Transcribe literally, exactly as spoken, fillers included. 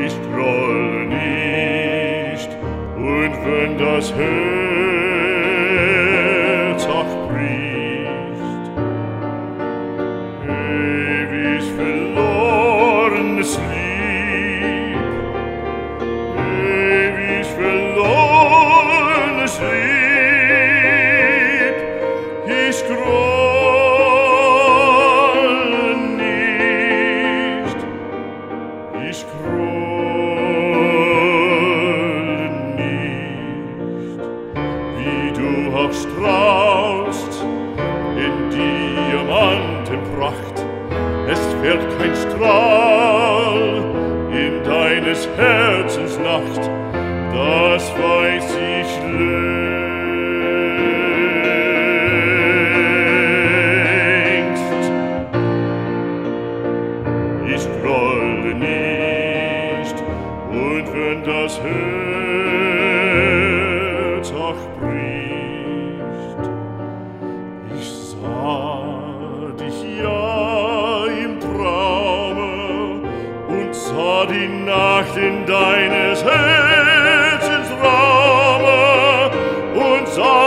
ich grolle nicht, und wenn das Herz auch bricht, ewig verlorenes Lieb, ewig verlorenes Lieb, ich grolle nicht, ich grolle nicht, wie du auch strahlst in Diamantenpracht, es fällt kein Strahl in deines Herzens Nacht, das weiß ich längst. Ich grolle nicht, und wenn das Herz auch bricht, ich sah dich ja im Traume und sah die Nacht in deines Herzens Raume und sah